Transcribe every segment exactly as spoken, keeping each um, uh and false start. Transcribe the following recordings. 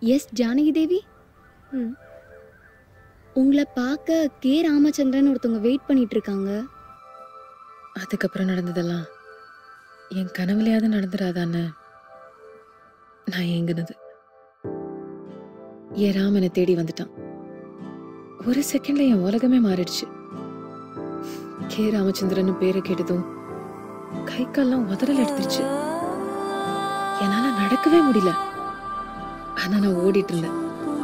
S Janaki தேவி. ம் உங்களை பார்க்க கே ராமச்சந்திரன் ஒருத்தவங்க வெயிட் பண்ணிட்டு இருக்காங்க. அதுக்கப்புறம் நடந்ததெல்லாம் என் கனவுலையாவது நடந்துடாதான்னு நான் ஏங்குனது. என் ராம் என்னை தேடி வந்துட்டான். ஒரு செகண்ட்ல என் உலகமே மாறிடுச்சு. கே ராமச்சந்திரன் பேரை கேட்டதும் கை கால்லாம் உதறல் எடுத்துருச்சு. என்னால நடக்கவே முடியல. ஆனா நான் ஓடிட்டு இருந்தேன்.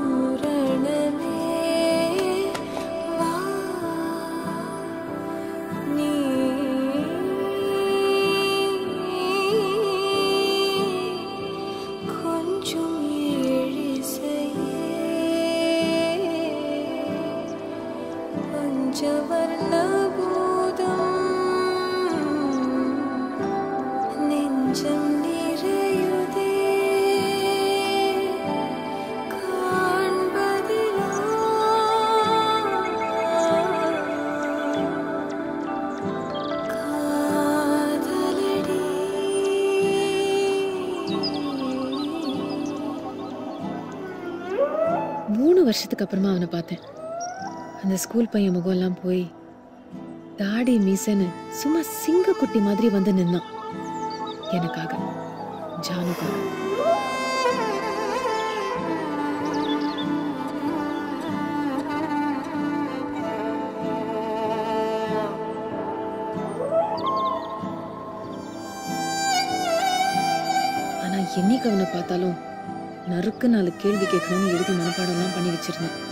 மூணு வருஷத்துக்கு அப்புறமா அவனை பார்த்தேன். அந்த ஸ்கூல் பையன் முகம் எல்லாம் போய் தாடி மீசன்னு சும்மா சிங்க குட்டி மாதிரி வந்து நின்னான். எனக்காக, ஜானுக்காக. ஆனா என்னைக்கு அவனை பார்த்தாலும் நறுக்கு நாலு கேள்வி கேட்கணும்னு எழுதி மனப்பாடம்லாம் பண்ணி வச்சிருந்தேன்.